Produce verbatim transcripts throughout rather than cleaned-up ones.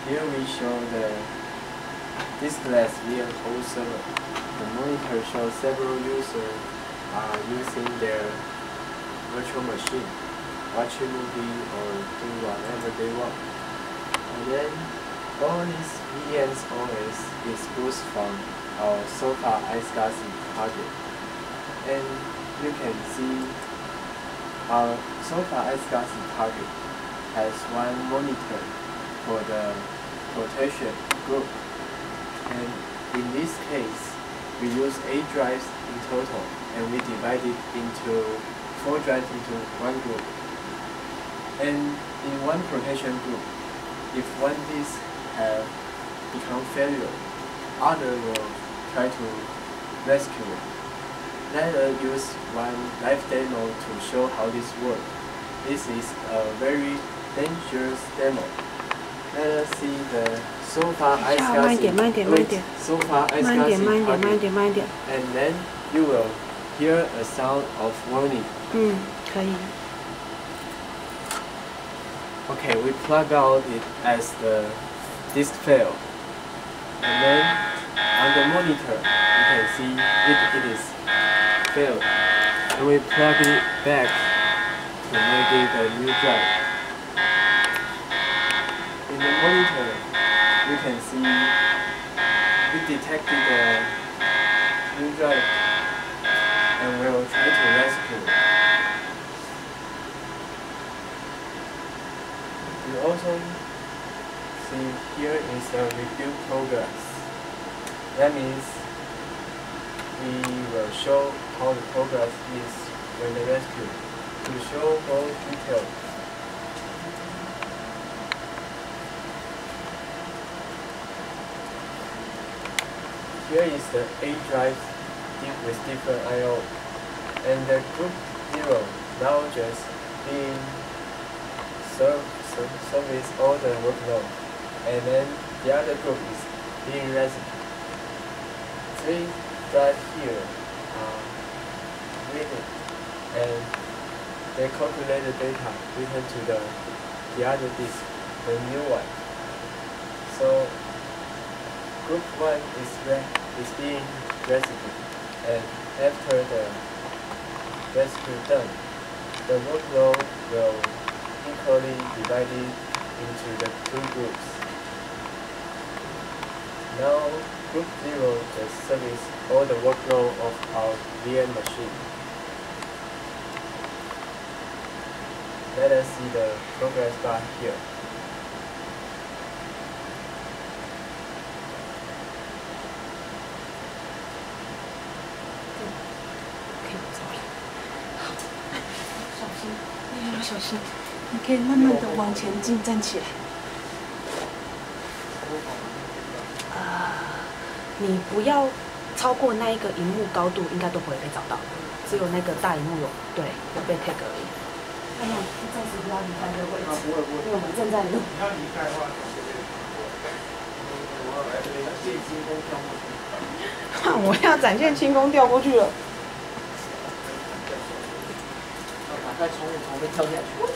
here we show the diskless V M Code server. The monitor shows several users are using their virtual machine, watching movie or do whatever they want. And then all these V M's O S is boosted from our SOFA iSCSI target. And you can see our SOFA iSCSI target has one monitor for the protection group. And in this case, we use eight drives in total, and we divide it into four drives into one group. And in one protection group, if one disk have become failure, other will try to rescue it. Let us use one live demo to show how this works. This is a very dangerous demo. Let us see the SOFA iSCSI with SOFA iSCSI target, and then you will hear a sound of warning. 嗯，可以。 Okay, we plug out it as the disk fail. And then on the monitor, you can see it, it is failed. And we plug it back to make it a new drive. In the monitor, you can see it detected a new drive and will try to rescue it. You also see here is a review progress. That means we will show how the progress is when the rescue to show more details. Here is the eight drives with different I O, and the group zero now just being served. So service all the workload, and then the other group is being rescued. Three drives here are reading, and they calculate the data written to the the other disk, the new one. So group one is re is being rescued, and after the rescue done, the workload will equally divided into the two groups. Now, group zero just service all the workload of our V M machine. Let us see the progress bar here. Okay, 小心，要小心。 你可以慢慢的往前进，站起来。呃，你不要超过那一个荧幕高度，应该都不会被找到，只有那个大荧幕有对有被 tag 而已。那么暂时不要离开这个位置，因为我们正在录。你要离开的话，我要展现轻功掉过去了。 赶快从我旁边跳下去。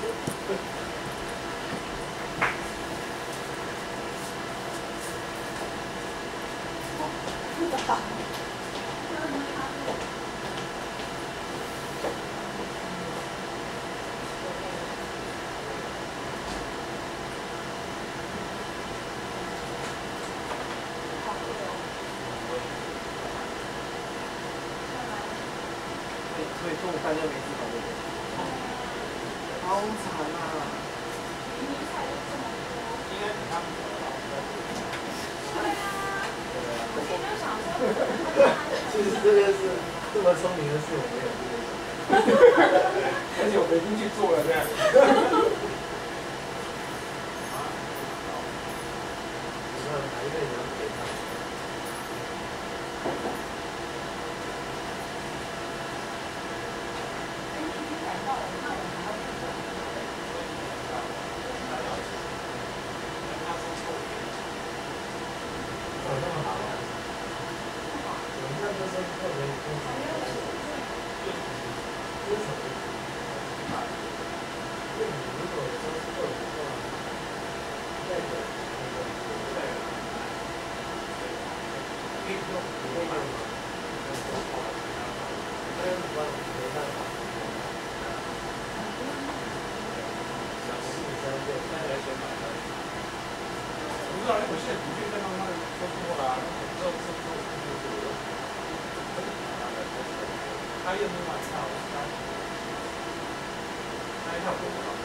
所以中午饭就没吃饱，对不对？好惨啊！应该比他们早到。对啊。其实这个是这么聪明的事，我没有这个想。而且我没进去做了这样。那哪一个你要给他？ 这个如果说是做的话，这个不知道，因为我现在不确定他们说过了，之后之后就是他验不完他，他一下不知道。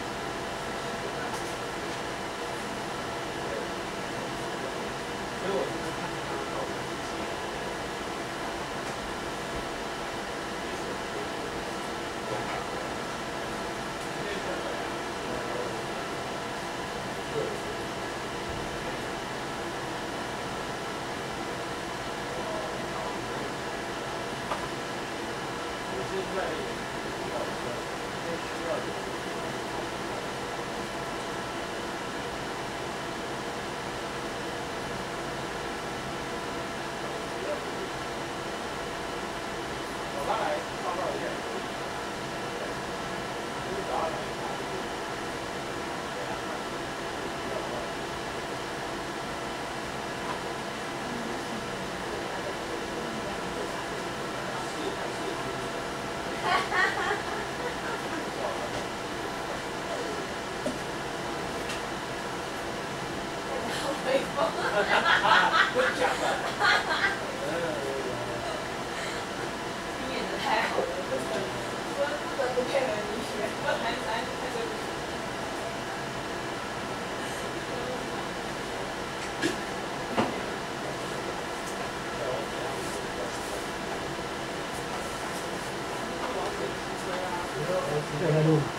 所以我就是看他到底有在录吗？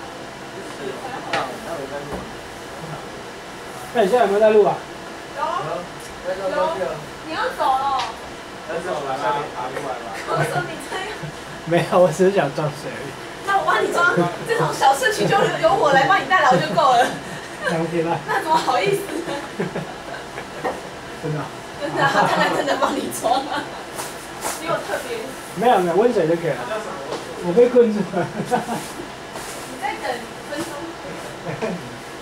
那你现在有没有在录啊？ 有。有。你要走了？ 要走了啦，爬不完了。 我说你这样。 没有，我只是想装水而已。 那我帮你装，这种小事情就由我来帮你代劳就够了。 两天了。 那怎么好意思？ 真的、啊。 真的、啊，当然真的帮你装啊。你有特别？ 没有没有，温水就可以了。我被困住了。 你再等分钟。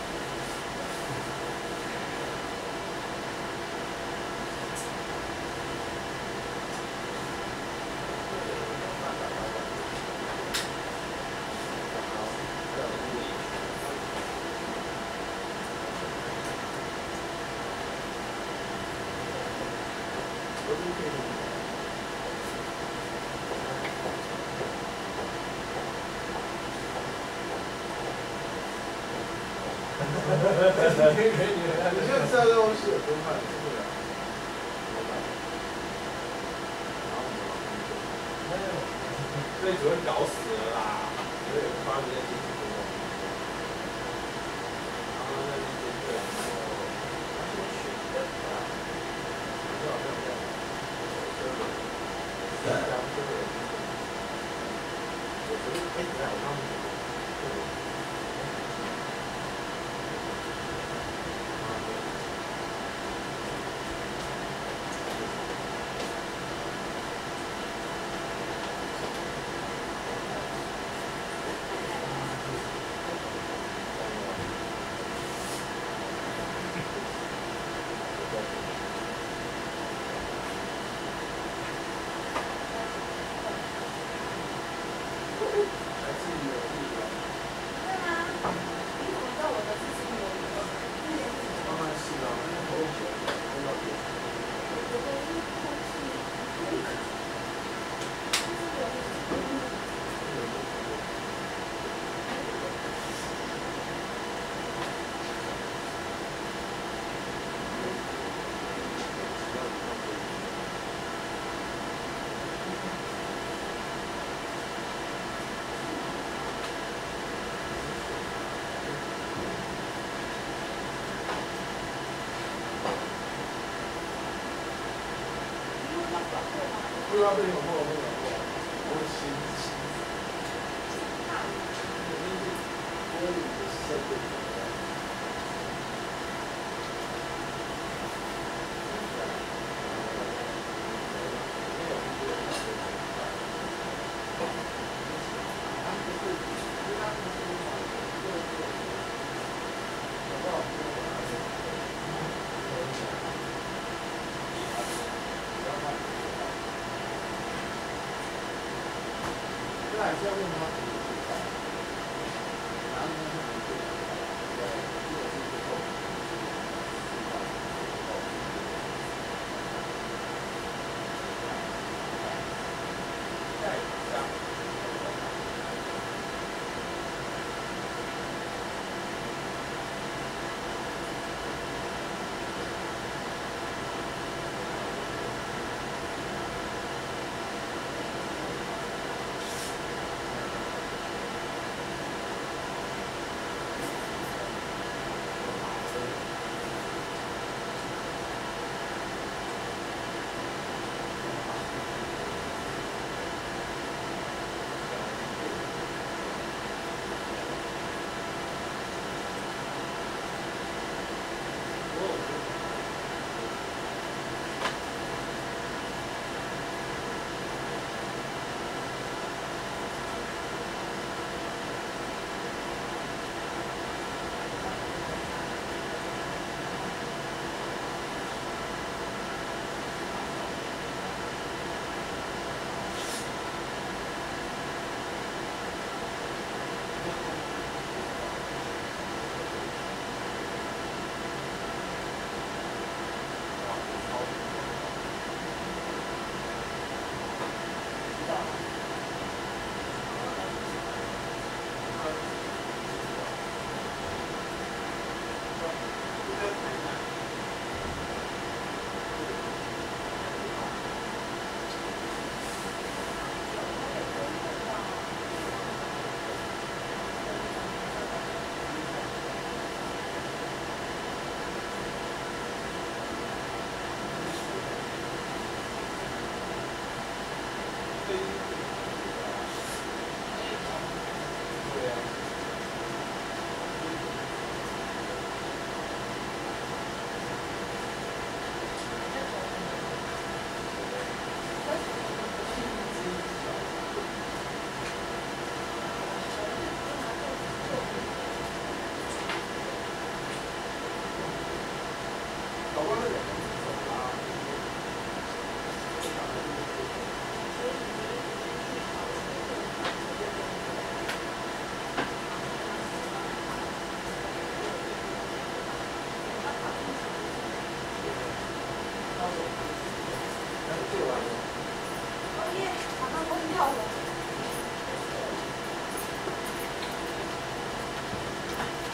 你就知道这东西有多快，真的。被主任搞死了啦！我也发觉这些情况。然后那边监对，然后他先选的，不知道要不要。这个，这个，这个，我觉得哎，等下我刚。不知道对你有没有那个我心情，玻璃的设备。他那还是要问他怎么去改，然后呢，他们就对，如果是不够，再上。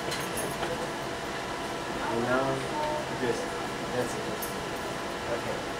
And now, just, that's it. Okay.